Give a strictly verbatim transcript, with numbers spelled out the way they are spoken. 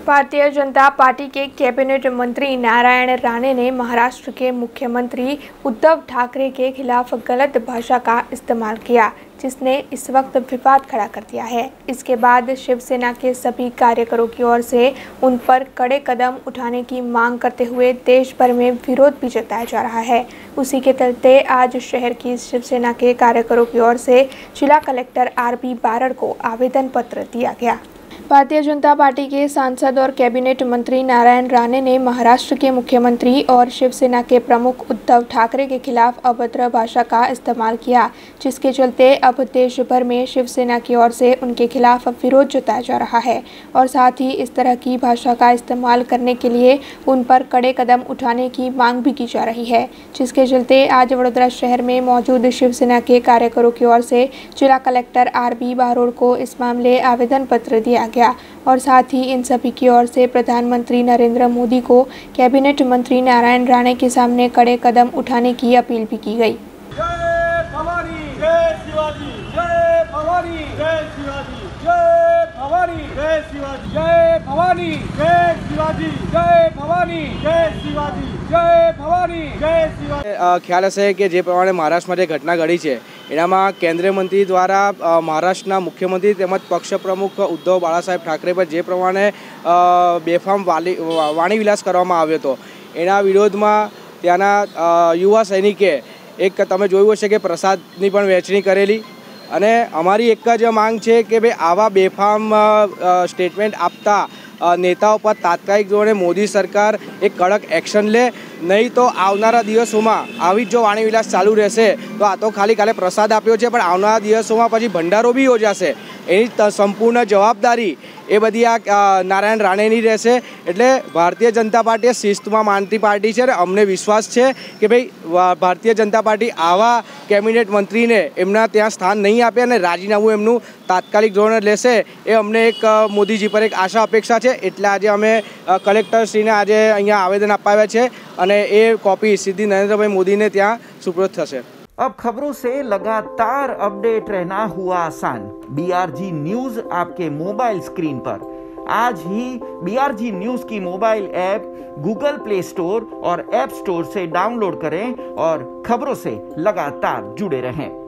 Bharatiya Janata party के cabinet मंत्री नारायण राणे ने महाराष्ट्र के मुख्यमंत्री उद्धव ठाकरे के खिलाफ गलत भाषा का इस्तेमाल किया, जिसने इस वक्त विवाद खड़ा कर दिया है। इसके बाद शिवसेना के सभी कार्यकर्ताओं की ओर से उन पर कड़े कदम उठाने की मांग करते हुए देश भर में विरोध भी जताया जा रहा है। उसी के चलते आज शहर की शिवसेना के कार्यकर्ताओं की ओर से जिला कलेक्टर आर बी बारड़ को आवेदन पत्र दिया गया। भारतीय जनता पार्टी के सांसद और कैबिनेट मंत्री नारायण राणे ने महाराष्ट्र के मुख्यमंत्री और शिवसेना के प्रमुख उद्धव ठाकरे के खिलाफ अभद्र भाषा का इस्तेमाल किया, जिसके चलते अब देश भर में शिवसेना की ओर से उनके खिलाफ विरोध जताया जा रहा है और साथ ही इस तरह की भाषा का इस्तेमाल करने के लिए उन पर कड़े कदम उठाने की मांग भी की जा रही है, जिसके चलते आज वडोदरा शहर में मौजूद शिवसेना के कार्यकर्ताओं की ओर से जिला कलेक्टर आर बी बारड़ को इस मामले आवेदन पत्र दिया गया और साथ ही इन सभी की ओर से प्रधानमंत्री नरेंद्र मोदी को कैबिनेट मंत्री नारायण राणे के सामने कड़े कदम उठाने की अपील भी की गई। जय भवानी, जय शिवाजी, जय भवानी, जय शिवाजी, जय भवानी, जय शिवाजी, जय भवानी, जय शिवाजी, जय भवानी, जय शिवाजी, जय भवानी, जय शिवाजी। ખ્યાલ હશે કે જે પ્રમાણે મહારાષ્ટ્રમાં જે ઘટના ઘડી છે એનામાં કેન્દ્રીય મંત્રી દ્વારા મહારાષ્ટ્રના મુખ્યમંત્રી તેમજ પક્ષ પ્રમુખ ઉદ્ધવ બાળાસાહેબ ઠાકરે પર જે પ્રમાણે બેફામ વાલી વાણી વિલાસ કરવામાં આવ્યો હતો એના વિરોધમાં ત્યાંના યુવા સૈનિકે એક તમે જોયું હશે કે પ્રસાદની પણ વહેંચણી કરેલી અને અમારી એક જ માંગ છે કે ભાઈ આવા બેફામ સ્ટેટમેન્ટ આપતા नेताओं पर तात्कालिक धोरणे मोदी सरकार एक कड़क एक्शन ले, नहीं तो आवनारा दिवसोमां आवी जो वाणीविलास चालू रहेशे तो आ तो खाली काले प्रसाद आप्यो छे पण आवनारा दिवसोमां पछी भंडारो बी योजाशे। एनी संपूर्ण जवाबदारी ए बधी आ नारायण राणेनी रहेशे। एटले भारतीय जनता पार्टी शिस्तमां मानती पार्टी छे। अमने विश्वास छे कि भाई भारतीय जनता पार्टी आवा कैबिनेट मंत्री ने एमना त्यां स्थान नहीं आपे अने राजीनामું एमनुं तात्कालिक धोरणे लेशे ए अमने एक मोदीजी पर एक आशा अपेक्षा छे। एटले आज अमे कलेक्टरश्रीने आज अहींया आवेदन अपाव्या छे અને એ કોપી સીધી નરેન્દ્રભાઈ મોદીને ત્યાં સુપ્રત થશે। अब खबरों से लगातार अपडेट रहना हुआ आसान। बीआरजी न्यूज आपके मोबाइल स्क्रीन पर। आज ही बीआरजी न्यूज की mobile app Google play store और ऐप स्टोर से डाउनलोड करें और खबरों से लगातार जुड़े रहें।